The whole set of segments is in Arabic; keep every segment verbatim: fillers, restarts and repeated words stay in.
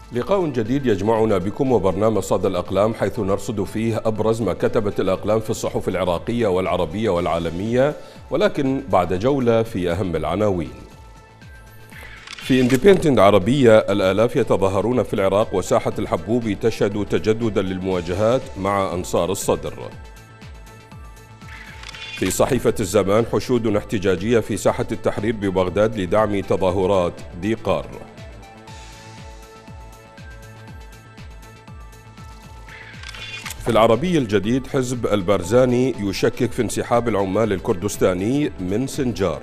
لقاء جديد يجمعنا بكم وبرنامج صدى الأقلام، حيث نرصد فيه أبرز ما كتبت الأقلام في الصحف العراقية والعربية والعالمية، ولكن بعد جولة في أهم العناوين. في اندبندنت عربية: الآلاف يتظاهرون في العراق وساحة الحبوب تشهد تجددا للمواجهات مع أنصار الصدر. في صحيفة الزمان: حشود احتجاجية في ساحة التحرير ببغداد لدعم تظاهرات ديقار. في العربي الجديد: حزب البارزاني يشكك في انسحاب العمال الكردستاني من سنجار.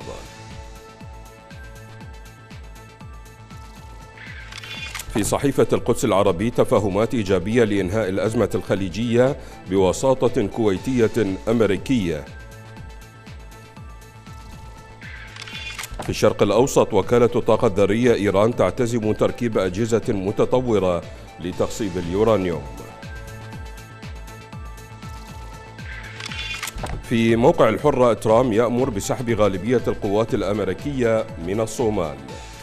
في صحيفة القدس العربي: تفاهمات إيجابية لإنهاء الأزمة الخليجية بوساطة كويتية أمريكية. في الشرق الأوسط: وكالة الطاقة الذرية: إيران تعتزم تركيب أجهزة متطورة لتخصيب اليورانيوم. في موقع الحرة: ترامب يأمر بسحب غالبية القوات الأمريكية من الصومال.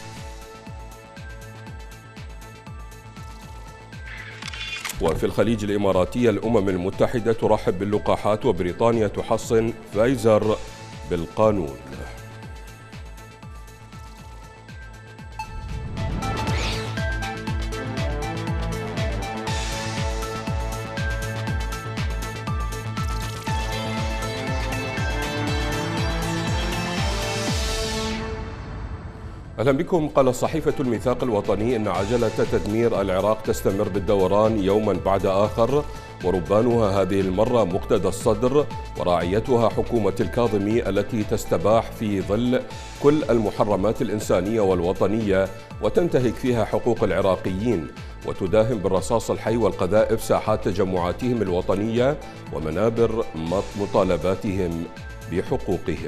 وفي الخليج الإماراتي: الأمم المتحدة ترحب باللقاحات وبريطانيا تحصن فايزر بالقانون. أهلا بكم. قال صحيفة الميثاق الوطني إن عجلة تدمير العراق تستمر بالدوران يوما بعد آخر، وربانها هذه المرة مقتدى الصدر، وراعيتها حكومة الكاظمي التي تستباح في ظل كل المحرمات الإنسانية والوطنية وتنتهك فيها حقوق العراقيين، وتداهم بالرصاص الحي والقذائف ساحات تجمعاتهم الوطنية ومنابر مطالباتهم بحقوقهم.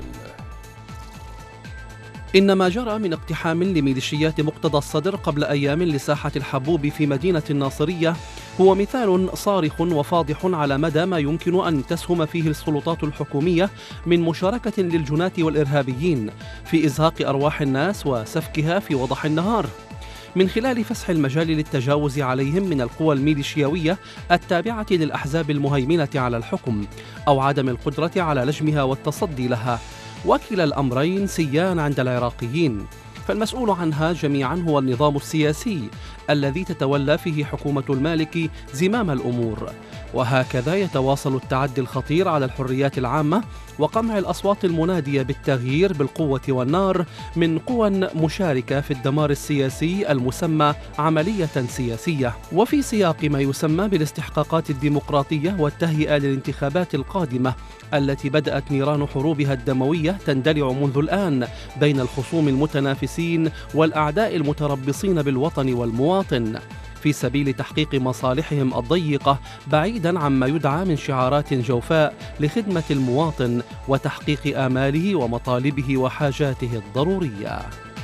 إن ما جرى من اقتحام لميليشيات مقتدى الصدر قبل أيام لساحة الحبوب في مدينة الناصرية هو مثال صارخ وفاضح على مدى ما يمكن أن تسهم فيه السلطات الحكومية من مشاركة للجناة والإرهابيين في إزهاق أرواح الناس وسفكها في وضح النهار، من خلال فسح المجال للتجاوز عليهم من القوى الميليشياوية التابعة للأحزاب المهيمنة على الحكم أو عدم القدرة على لجمها والتصدي لها، وكلا الأمرين سيان عند العراقيين، فالمسؤول عنها جميعا هو النظام السياسي الذي تتولى فيه حكومة المالك زمام الأمور. وهكذا يتواصل التعدي الخطير على الحريات العامة وقمع الأصوات المنادية بالتغيير بالقوة والنار من قوى مشاركة في الدمار السياسي المسمى عملية سياسية، وفي سياق ما يسمى بالاستحقاقات الديمقراطية والتهيئة للانتخابات القادمة التي بدأت نيران حروبها الدموية تندلع منذ الآن بين الخصوم المتنافسين والأعداء المتربصين بالوطن والمواطن في سبيل تحقيق مصالحهم الضيقة، بعيداً عما يدعى من شعارات جوفاء لخدمة المواطن وتحقيق آماله ومطالبه وحاجاته الضرورية.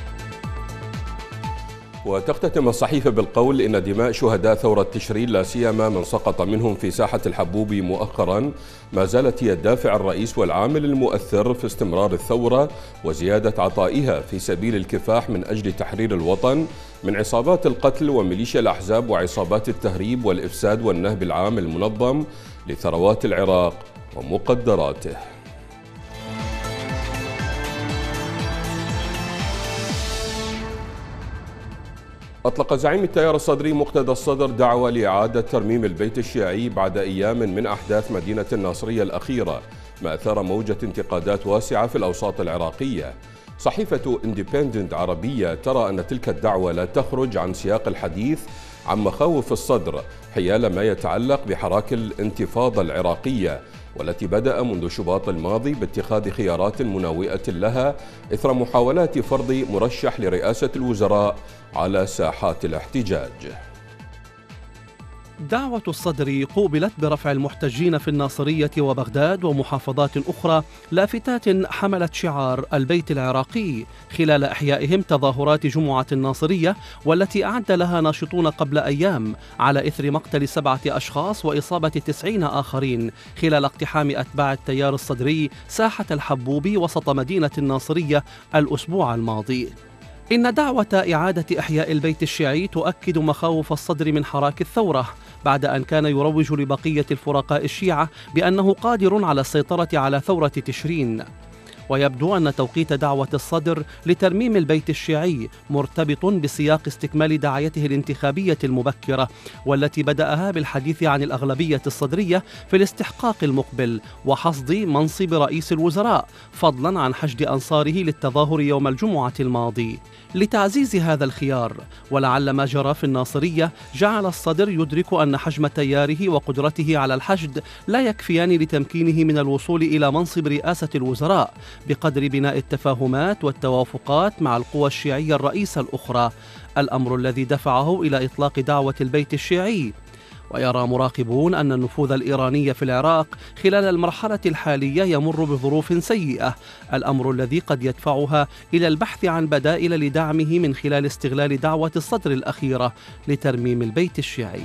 وتختتم الصحيفة بالقول إن دماء شهداء ثورة تشرين، لا سيما من سقط منهم في ساحة الحبوب مؤخرا، ما زالت هي الدافع الرئيس والعامل المؤثر في استمرار الثورة وزيادة عطائها في سبيل الكفاح من أجل تحرير الوطن من عصابات القتل وميليشيا الأحزاب وعصابات التهريب والإفساد والنهب العام المنظم لثروات العراق ومقدراته. أطلق زعيم التيار الصدري مقتدى الصدر دعوة لإعادة ترميم البيت الشيعي بعد أيام من أحداث مدينة الناصرية الأخيرة، ما أثار موجة انتقادات واسعة في الأوساط العراقية. صحيفة اندبندنت عربية ترى أن تلك الدعوة لا تخرج عن سياق الحديث عن مخاوف الصدر حيال ما يتعلق بحراك الانتفاضة العراقية، والتي بدأ منذ شباط الماضي باتخاذ خيارات مناوئة لها إثر محاولات فرض مرشح لرئاسة الوزراء على ساحات الاحتجاج. دعوة الصدر قوبلت برفع المحتجين في الناصرية وبغداد ومحافظات أخرى لافتات حملت شعار البيت العراقي خلال إحيائهم تظاهرات جمعة الناصرية، والتي أعد لها ناشطون قبل أيام على إثر مقتل سبعة أشخاص وإصابة تسعين آخرين خلال اقتحام أتباع التيار الصدري ساحة الحبوب وسط مدينة الناصرية الأسبوع الماضي. إن دعوة إعادة إحياء البيت الشيعي تؤكد مخاوف الصدر من حراك الثورة، بعد أن كان يروج لبقية الفرقاء الشيعة بأنه قادر على السيطرة على ثورة تشرين. ويبدو أن توقيت دعوة الصدر لترميم البيت الشيعي مرتبط بسياق استكمال دعايته الانتخابية المبكرة، والتي بدأها بالحديث عن الأغلبية الصدرية في الاستحقاق المقبل وحصد منصب رئيس الوزراء، فضلا عن حشد أنصاره للتظاهر يوم الجمعة الماضي. لتعزيز هذا الخيار، ولعل ما جرى في الناصرية جعل الصدر يدرك أن حجم تياره وقدرته على الحشد لا يكفيان لتمكينه من الوصول إلى منصب رئاسة الوزراء بقدر بناء التفاهمات والتوافقات مع القوى الشيعية الرئيسة الأخرى، الأمر الذي دفعه إلى إطلاق دعوة البيت الشيعي. ويرى مراقبون أن النفوذ الإيراني في العراق خلال المرحلة الحالية يمر بظروف سيئة، الأمر الذي قد يدفعها إلى البحث عن بدائل لدعمه من خلال استغلال دعوة الصدر الأخيرة لترميم البيت الشيعي.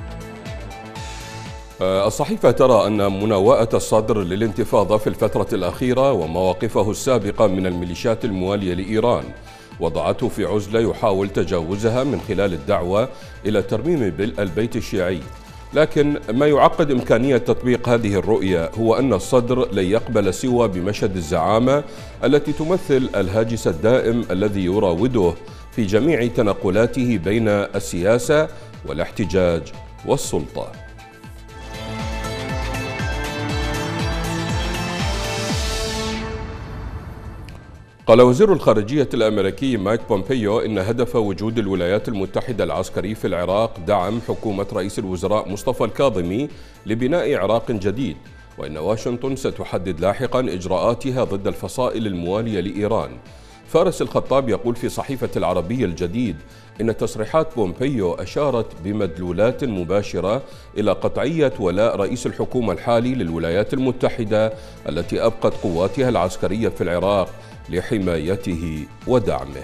الصحيفة ترى أن مناوئة الصدر للانتفاضة في الفترة الأخيرة ومواقفه السابقة من الميليشيات الموالية لإيران وضعته في عزلة يحاول تجاوزها من خلال الدعوة إلى ترميم البيت الشيعي. لكن ما يعقد إمكانية تطبيق هذه الرؤية هو أن الصدر لن يقبل سوى بمشهد الزعامة التي تمثل الهاجس الدائم الذي يراوده في جميع تنقلاته بين السياسة والاحتجاج والسلطة. قال وزير الخارجية الأمريكي مايك بومبيو إن هدف وجود الولايات المتحدة العسكري في العراق دعم حكومة رئيس الوزراء مصطفى الكاظمي لبناء عراق جديد، وإن واشنطن ستحدد لاحقا إجراءاتها ضد الفصائل الموالية لإيران. فارس الخطاب يقول في صحيفة العربي الجديد إن تصريحات بومبيو أشارت بمدلولات مباشرة إلى قطعية ولاء رئيس الحكومة الحالي للولايات المتحدة التي أبقت قواتها العسكرية في العراق لحمايته ودعمه.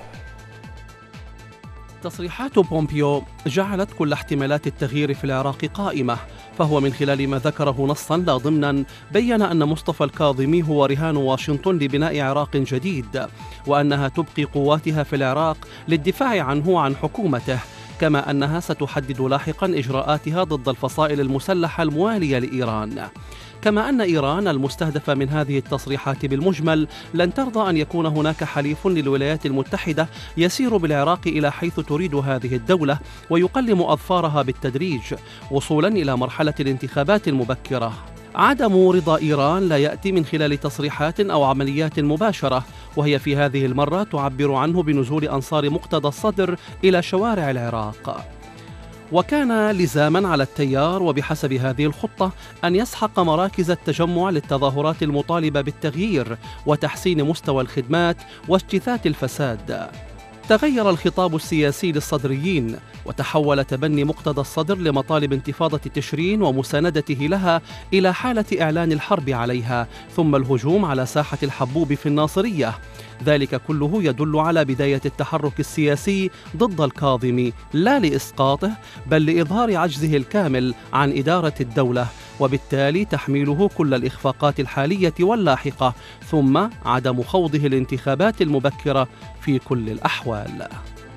تصريحات بومبيو جعلت كل احتمالات التغيير في العراق قائمة، فهو من خلال ما ذكره نصا لا ضمنا بيّن أن مصطفى الكاظمي هو رهان واشنطن لبناء عراق جديد، وأنها تبقي قواتها في العراق للدفاع عنه وعن حكومته، كما أنها ستحدد لاحقا إجراءاتها ضد الفصائل المسلحة الموالية لإيران. كما أن إيران المستهدفة من هذه التصريحات بالمجمل لن ترضى أن يكون هناك حليف للولايات المتحدة يسير بالعراق إلى حيث تريد هذه الدولة ويقلم أظفارها بالتدريج وصولا إلى مرحلة الانتخابات المبكرة. عدم رضا إيران لا يأتي من خلال تصريحات أو عمليات مباشرة، وهي في هذه المرة تعبر عنه بنزول أنصار مقتدى الصدر إلى شوارع العراق. وكان لزاما على التيار وبحسب هذه الخطة أن يسحق مراكز التجمع للتظاهرات المطالبة بالتغيير وتحسين مستوى الخدمات واجتثاث الفساد. تغير الخطاب السياسي للصدريين، وتحول تبني مقتدى الصدر لمطالب انتفاضة تشرين ومساندته لها إلى حالة إعلان الحرب عليها، ثم الهجوم على ساحة الحبوب في الناصرية. ذلك كله يدل على بداية التحرك السياسي ضد الكاظمي، لا لإسقاطه بل لإظهار عجزه الكامل عن إدارة الدولة، وبالتالي تحميله كل الإخفاقات الحالية واللاحقة، ثم عدم خوضه الانتخابات المبكرة في كل الأحوال.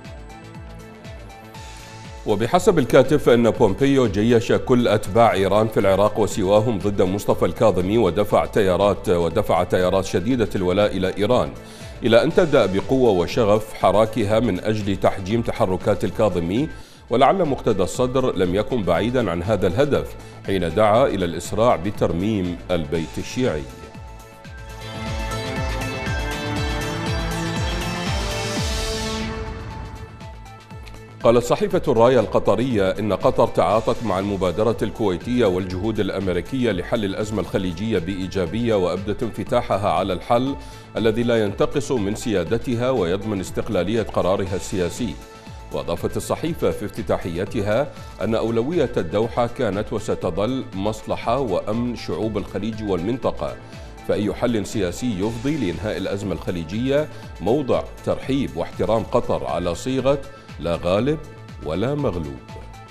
وبحسب الكاتب فإن بومبيو جيش كل أتباع إيران في العراق وسواهم ضد مصطفى الكاظمي ودفع تيارات ودفع تيارات شديدة الولاء إلى إيران، إلى أن تبدأ بقوة وشغف حراكها من أجل تحجيم تحركات الكاظمي. ولعل مقتدى الصدر لم يكن بعيدا عن هذا الهدف حين دعا إلى الإسراع بترميم البيت الشيعي. قالت صحيفة الراية القطرية إن قطر تعاطت مع المبادرة الكويتية والجهود الأمريكية لحل الأزمة الخليجية بإيجابية، وأبدت انفتاحها على الحل الذي لا ينتقص من سيادتها ويضمن استقلالية قرارها السياسي. وأضافت الصحيفة في افتتاحيتها أن أولوية الدوحة كانت وستظل مصلحة وأمن شعوب الخليج والمنطقة، فأي حل سياسي يفضي لإنهاء الأزمة الخليجية موضع ترحيب واحترام قطر على صيغة لا غالب ولا مغلوب.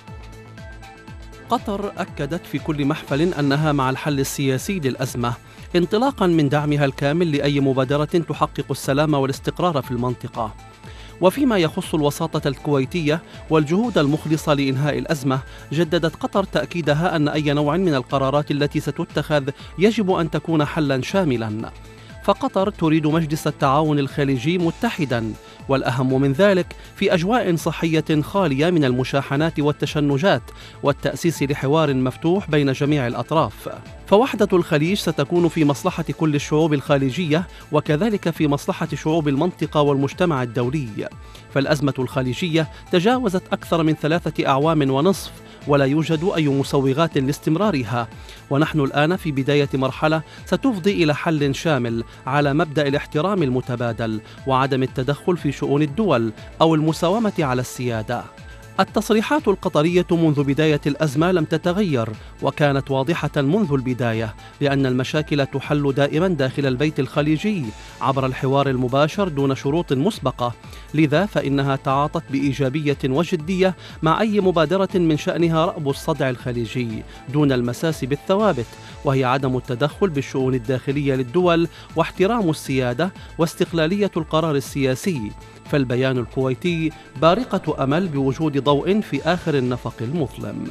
قطر أكدت في كل محفل أنها مع الحل السياسي للأزمة، انطلاقا من دعمها الكامل لأي مبادرة تحقق السلام والاستقرار في المنطقة. وفيما يخص الوساطة الكويتية والجهود المخلصة لإنهاء الأزمة، جددت قطر تأكيدها أن أي نوع من القرارات التي ستتخذ يجب أن تكون حلاً شاملاً. فقطر تريد مجلس التعاون الخليجي متحداً، والأهم من ذلك في أجواء صحية خالية من المشاحنات والتشنجات، والتأسيس لحوار مفتوح بين جميع الأطراف. فوحدة الخليج ستكون في مصلحة كل الشعوب الخليجية، وكذلك في مصلحة شعوب المنطقة والمجتمع الدولي. فالأزمة الخليجية تجاوزت أكثر من ثلاثة أعوام ونصف، ولا يوجد أي مسوغات لاستمرارها، ونحن الآن في بداية مرحلة ستفضي إلى حل شامل على مبدأ الاحترام المتبادل وعدم التدخل في شؤون الدول أو المساومة على السيادة. التصريحات القطرية منذ بداية الأزمة لم تتغير، وكانت واضحة منذ البداية بأن المشاكل تحل دائما داخل البيت الخليجي عبر الحوار المباشر دون شروط مسبقة. لذا فإنها تعاطت بإيجابية وجدية مع أي مبادرة من شأنها رأب الصدع الخليجي دون المساس بالثوابت، وهي عدم التدخل بالشؤون الداخلية للدول واحترام السيادة واستقلالية القرار السياسي. فالبيان الكويتي بارقة أمل بوجود ضوء في آخر النفق المظلم.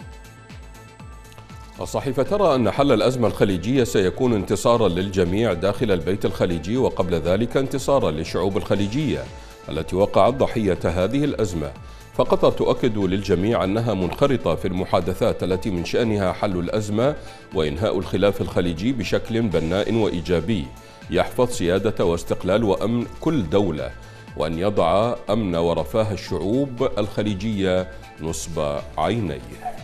الصحيفة ترى أن حل الأزمة الخليجية سيكون انتصارا للجميع داخل البيت الخليجي، وقبل ذلك انتصارا للشعوب الخليجية التي وقعت ضحية هذه الأزمة. فقطر تؤكد للجميع أنها منخرطة في المحادثات التي من شأنها حل الأزمة وإنهاء الخلاف الخليجي بشكل بناء وإيجابي يحفظ سيادة واستقلال وأمن كل دولة، وأن يضع أمن ورفاه الشعوب الخليجية نصب عينيه.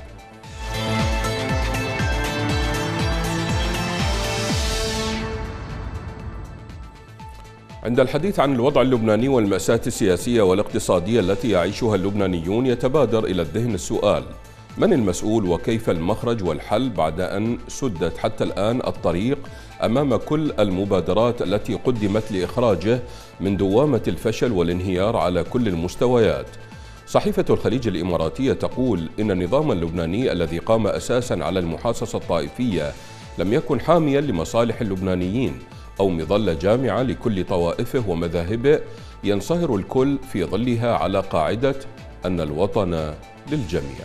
عند الحديث عن الوضع اللبناني والمأساة السياسية والاقتصادية التي يعيشها اللبنانيون، يتبادر إلى الذهن السؤال: من المسؤول وكيف المخرج والحل بعد أن سدت حتى الآن الطريق أمام كل المبادرات التي قدمت لإخراجه من دوامة الفشل والانهيار على كل المستويات؟ صحيفة الخليج الإماراتية تقول إن النظام اللبناني الذي قام أساساً على المحاصصة الطائفية لم يكن حامياً لمصالح اللبنانيين أو مظلة جامعة لكل طوائفه ومذاهبه ينصهر الكل في ظلها على قاعدة أن الوطن للجميع.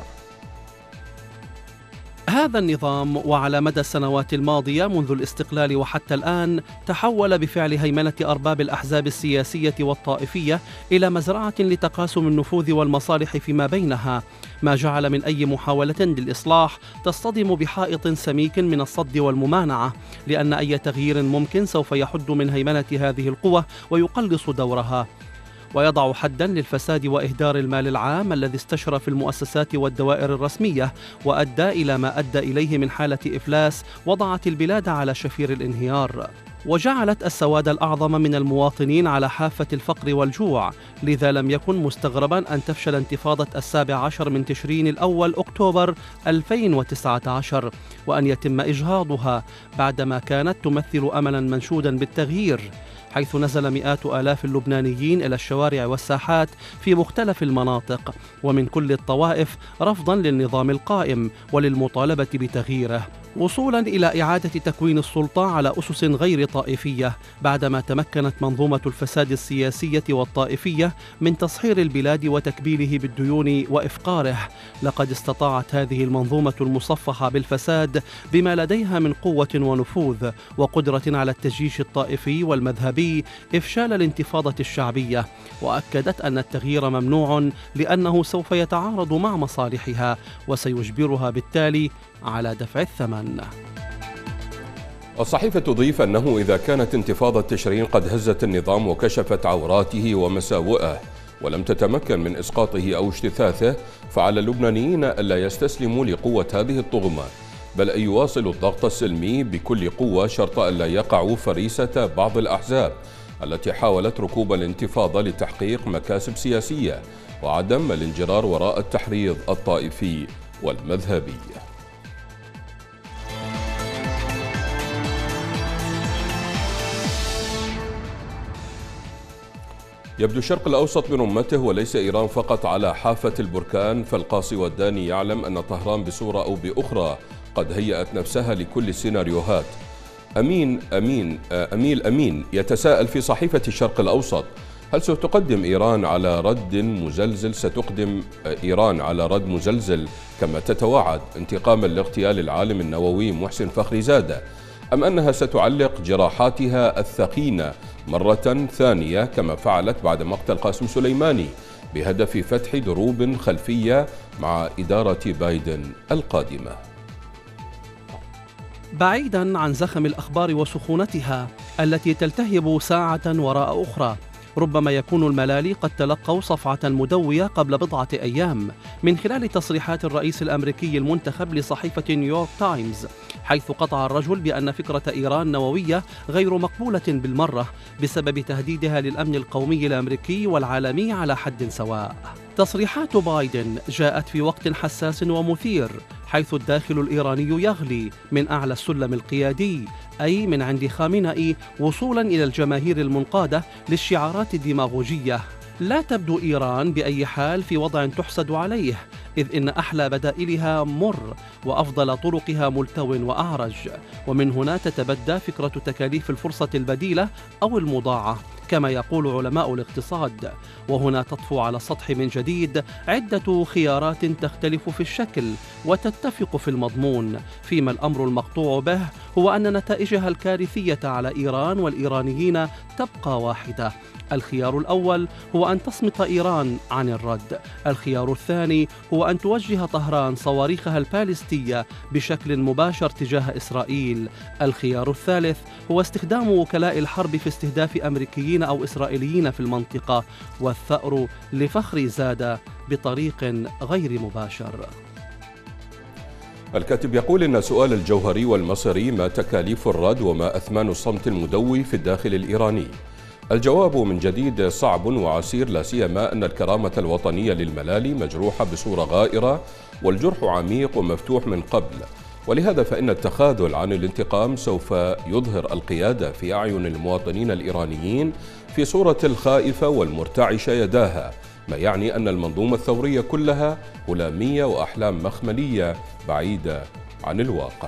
هذا النظام وعلى مدى السنوات الماضية منذ الاستقلال وحتى الآن تحول بفعل هيمنة أرباب الأحزاب السياسية والطائفية إلى مزرعة لتقاسم النفوذ والمصالح فيما بينها، ما جعل من أي محاولة للإصلاح تصطدم بحائط سميك من الصد والممانعة، لأن أي تغيير ممكن سوف يحد من هيمنة هذه القوى ويقلص دورها، ويضع حداً للفساد وإهدار المال العام الذي استشرى في المؤسسات والدوائر الرسمية وأدى إلى ما أدى إليه من حالة إفلاس وضعت البلاد على شفير الانهيار، وجعلت السواد الأعظم من المواطنين على حافة الفقر والجوع. لذا لم يكن مستغرباً أن تفشل انتفاضة السابع عشر من تشرين الأول أكتوبر ألفين وتسعة عشر، وأن يتم إجهاضها بعدما كانت تمثل أملاً منشوداً بالتغيير، حيث نزل مئات آلاف اللبنانيين إلى الشوارع والساحات في مختلف المناطق ومن كل الطوائف رفضاً للنظام القائم وللمطالبة بتغييره، وصولاً إلى إعادة تكوين السلطة على أسس غير طائفية بعدما تمكنت منظومة الفساد السياسية والطائفية من تصحير البلاد وتكبيله بالديون وإفقاره. لقد استطاعت هذه المنظومة المصفحة بالفساد بما لديها من قوة ونفوذ وقدرة على التجيش الطائفي والمذهبي إفشال الانتفاضة الشعبية، وأكدت أن التغيير ممنوع لأنه سوف يتعارض مع مصالحها وسيجبرها بالتالي على دفع الثمن. الصحيفة تضيف أنه إذا كانت انتفاضة تشرين قد هزت النظام وكشفت عوراته ومساوئه ولم تتمكن من إسقاطه أو اجتثاثه، فعلى اللبنانيين ألا يستسلموا لقوة هذه الطغمة، بل أن يواصلوا الضغط السلمي بكل قوة شرط ألا يقعوا فريسة بعض الأحزاب التي حاولت ركوب الانتفاضة لتحقيق مكاسب سياسية وعدم الانجرار وراء التحريض الطائفي والمذهبي. يبدو الشرق الأوسط برمته وليس إيران فقط على حافة البركان، فالقاصي والداني يعلم أن طهران بصورة أو بأخرى قد هيأت نفسها لكل السيناريوهات. أمين أمين أميل أمين يتساءل في صحيفة الشرق الأوسط: هل ستقدم إيران على رد مزلزل ستقدم إيران على رد مزلزل كما تتوعد انتقاما لاغتيال العالم النووي محسن فخريزادة، أم أنها ستعلق جراحاتها الثخينة مرة ثانية كما فعلت بعد مقتل قاسم سليماني بهدف فتح دروب خلفية مع إدارة بايدن القادمة؟ بعيدا عن زخم الأخبار وسخونتها التي تلتهب ساعة وراء أخرى، ربما يكون الملالي قد تلقوا صفعة مدوية قبل بضعة أيام من خلال تصريحات الرئيس الأمريكي المنتخب لصحيفة نيويورك تايمز، حيث قطع الرجل بأن فكرة إيران نووية غير مقبولة بالمرة بسبب تهديدها للأمن القومي الأمريكي والعالمي على حد سواء. تصريحات بايدن جاءت في وقت حساس ومثير، حيث الداخل الإيراني يغلي من أعلى السلم القيادي، أي من عند خامنئي وصولا إلى الجماهير المنقادة للشعارات الديماغوجية. لا تبدو إيران بأي حال في وضع تحسد عليه، إذ إن أحلى بدائلها مر وأفضل طرقها ملتو وأعرج، ومن هنا تتبدى فكرة تكاليف الفرصة البديلة أو المضاعة كما يقول علماء الاقتصاد. وهنا تطفو على السطح من جديد عدة خيارات تختلف في الشكل وتتفق في المضمون، فيما الأمر المقطوع به هو أن نتائجها الكارثية على إيران والإيرانيين تبقى واحدة. الخيار الأول هو أن تصمت إيران عن الرد، الخيار الثاني هو أن توجه طهران صواريخها البالستية بشكل مباشر تجاه إسرائيل، الخيار الثالث هو استخدام وكلاء الحرب في استهداف أمريكيين أو إسرائيليين في المنطقة، والثأر لفخريزادة بطريق غير مباشر. الكاتب يقول إن سؤال الجوهري والمصيري ما تكاليف الرد وما أثمان الصمت المدوي في الداخل الإيراني. الجواب من جديد صعب وعسير، لا سيما أن الكرامة الوطنية للملالي مجروحة بصورة غائرة والجرح عميق ومفتوح من قبل، ولهذا فإن التخاذل عن الانتقام سوف يظهر القيادة في أعين المواطنين الإيرانيين في صورة الخائفة والمرتعشة يداها، ما يعني أن المنظومة الثورية كلها هلامية وأحلام مخملية بعيدة عن الواقع.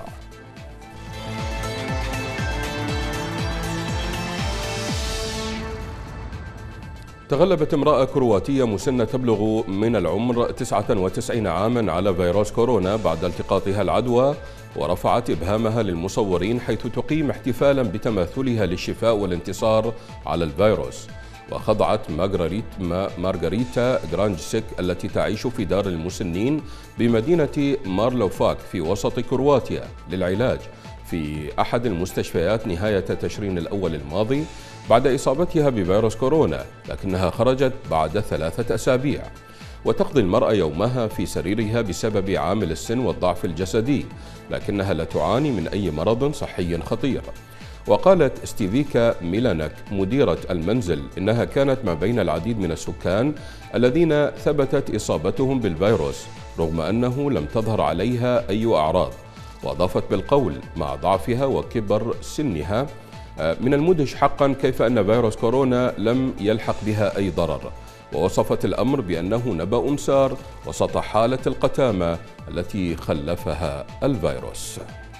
تغلبت امرأة كرواتية مسنة تبلغ من العمر تسعة وتسعين عاما على فيروس كورونا بعد التقاطها العدوى، ورفعت إبهامها للمصورين حيث تقيم احتفالا بتماثلها للشفاء والانتصار على الفيروس. وخضعت مارغريتا جرانجسيك التي تعيش في دار المسنين بمدينة مارلوفاك في وسط كرواتيا للعلاج في أحد المستشفيات نهاية تشرين الأول الماضي بعد إصابتها بفيروس كورونا، لكنها خرجت بعد ثلاثة أسابيع. وتقضي المرأة يومها في سريرها بسبب عامل السن والضعف الجسدي، لكنها لا تعاني من أي مرض صحي خطير. وقالت ستيفيكا ميلانك مديرة المنزل إنها كانت ما بين العديد من السكان الذين ثبتت إصابتهم بالفيروس رغم أنه لم تظهر عليها أي أعراض. وأضافت بالقول مع ضعفها وكبر سنها: من المدهش حقا كيف أن فيروس كورونا لم يلحق بها أي ضرر. ووصفت الأمر بأنه نبأ سار وسط حالة القتامة التي خلفها الفيروس.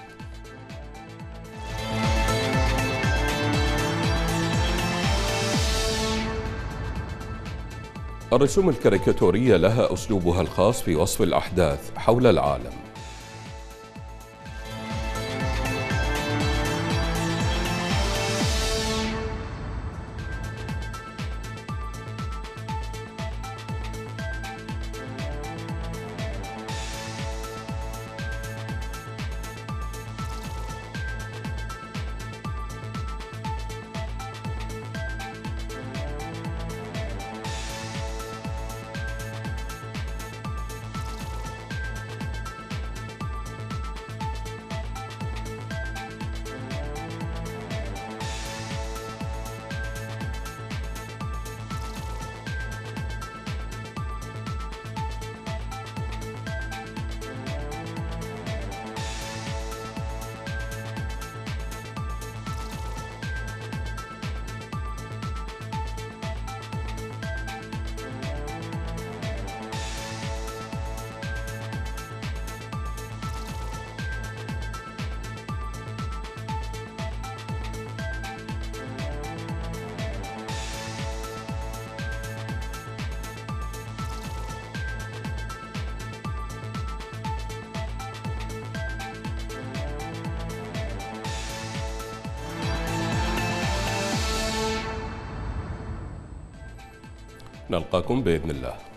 الرسوم الكاريكاتورية لها أسلوبها الخاص في وصف الأحداث حول العالم. نلقاكم بإذن الله.